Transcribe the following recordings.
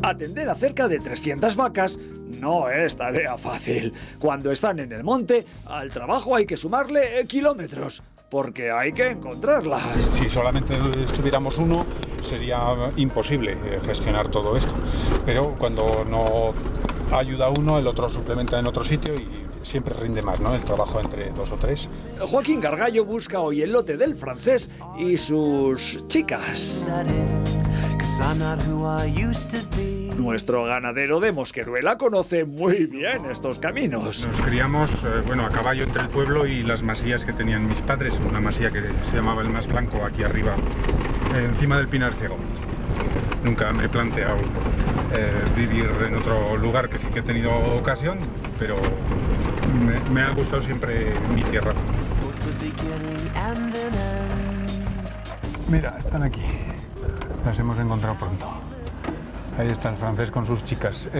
Atender a cerca de 300 vacas no es tarea fácil. Cuando están en el monte, al trabajo hay que sumarle kilómetros, porque hay que encontrarlas. Si solamente estuviéramos uno, sería imposible gestionar todo esto. Pero cuando no ayuda uno, el otro suplementa en otro sitio y siempre rinde más, ¿no? El trabajo entre dos o tres. Joaquín Gargallo busca hoy el lote del Francés y sus chicas. Nuestro ganadero de Mosqueruela conoce muy bien estos caminos. Nos criamos, a caballo entre el pueblo y las masías que tenían mis padres, una masía que se llamaba El Mas Blanco, aquí arriba, encima del Pinar Ciego. Nunca me he planteado vivir en otro lugar, que sí que he tenido ocasión, pero me ha gustado siempre mi tierra. Mira, están aquí. Las hemos encontrado pronto. Ahí está el Francés con sus chicas.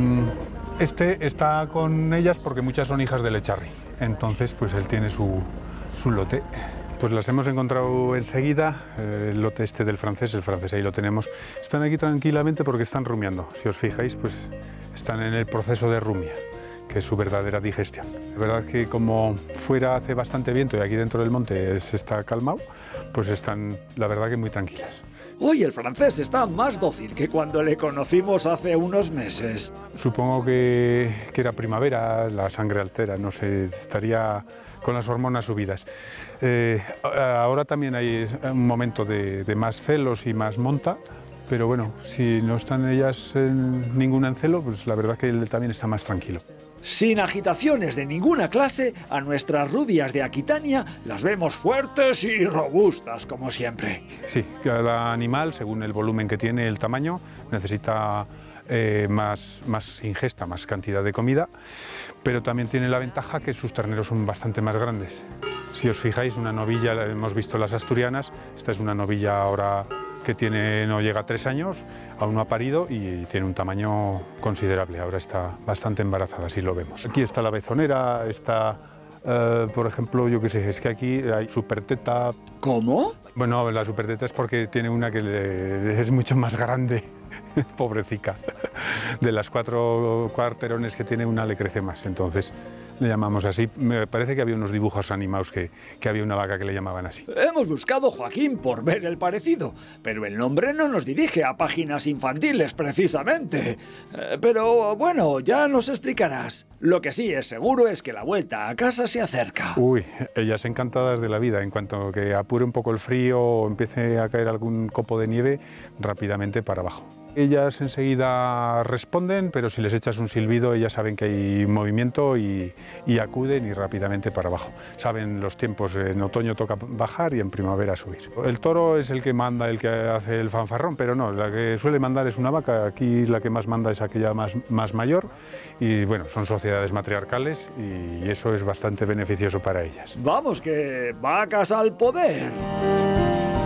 Este está con ellas porque muchas son hijas de Lecharri. Entonces, pues él tiene su lote. Pues las hemos encontrado enseguida. El lote este del Francés, el Francés ahí lo tenemos. Están aquí tranquilamente porque están rumiando. Si os fijáis, pues están en el proceso de rumia, que es su verdadera digestión. Es verdad que como fuera hace bastante viento y aquí dentro del monte se está calmado, pues están, la verdad, que muy tranquilas. Hoy el Francés está más dócil que cuando le conocimos hace unos meses. Supongo que era primavera, la sangre altera, no sé, estaría con las hormonas subidas. Ahora también hay un momento de más celos y más monta, pero bueno, si no están ellas ninguna en celo, pues la verdad que él también está más tranquilo. Sin agitaciones de ninguna clase, a nuestras rubias de Aquitania las vemos fuertes y robustas, como siempre. Sí, cada animal, según el volumen que tiene, el tamaño, necesita más ingesta, más cantidad de comida, pero también tiene la ventaja que sus terneros son bastante más grandes. Si os fijáis, una novilla, hemos visto las asturianas, esta es una novilla ahora que no llega a 3 años, aún no ha parido y tiene un tamaño considerable. Ahora está bastante embarazada, así lo vemos. Aquí está la bezonera, está, por ejemplo, yo qué sé, es que aquí hay superteta. ¿Cómo? Bueno, la superteta es porque tiene una que es mucho más grande, pobrecita. De las 4 cuarterones que tiene, una le crece más, entonces le llamamos así. Me parece que había unos dibujos animados que había una vaca que le llamaban así. Hemos buscado, Joaquín, por ver el parecido, pero el nombre no nos dirige a páginas infantiles, precisamente. Pero bueno, ya nos explicarás. Lo que sí es seguro es que la vuelta a casa se acerca. Uy, ellas encantadas de la vida. En cuanto que apure un poco el frío o empiece a caer algún copo de nieve, rápidamente para abajo. Ellas enseguida responden, pero si les echas un silbido, ellas saben que hay movimiento y acuden y rápidamente para abajo. Saben los tiempos, en otoño toca bajar y en primavera subir. El toro es el que manda, el que hace el fanfarrón, pero no, la que suele mandar es una vaca. Aquí la que más manda es aquella más mayor y bueno, son sociedades matriarcales y eso es bastante beneficioso para ellas. Vamos, que vacas al poder.